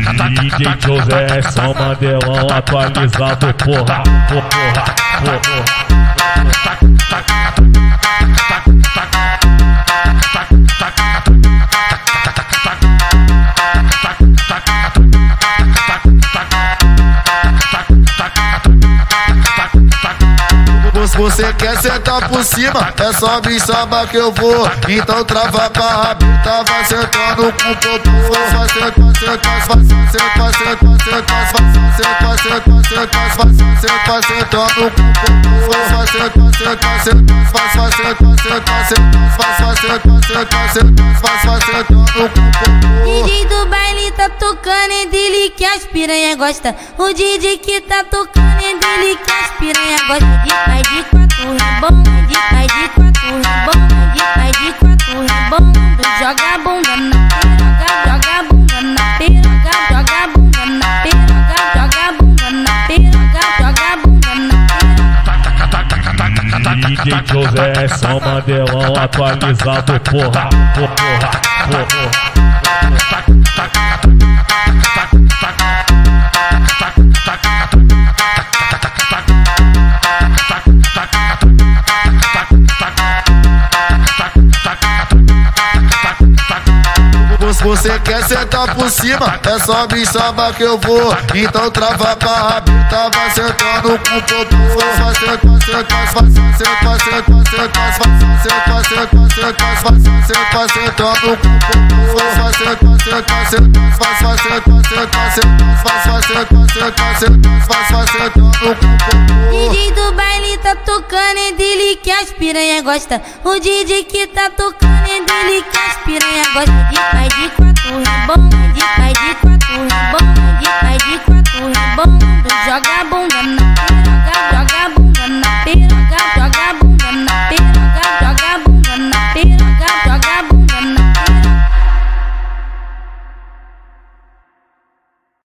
DJ José, São Mandelão atualizado, porra. Você quer sentar por cima, é só me chamar que eu vou. Então trava pra rabita, vai sentando com o popô. Vai sentando com o DJ do baile tá tocando, é dele que as piranha gosta. O DJ que tá tocando, é dele que as piranha gosta. Vai de quatro rebondo, vai de quatro rebondo, vai de quatro rebondo. Joga a bunda na piroga, joga a bunda na piroga, joga a bunda na piroga, joga a bunda na piroga, joga a bunda na piroga. DJ José, São Mandelão atualizado, porra. Você quer sentar por cima, é só me chamar que eu vou. Então trava pra rabita, vai sentando com o popô. Vai sentando com o popô. DJ do baile tá tocando, é dele que as piranha gosta. O DJ que tá tocando, é dele que as piranha gosta. Vai de quatro rebondo, vai de quatro rebondo, vai de quatro rebondo. Joga a bunda na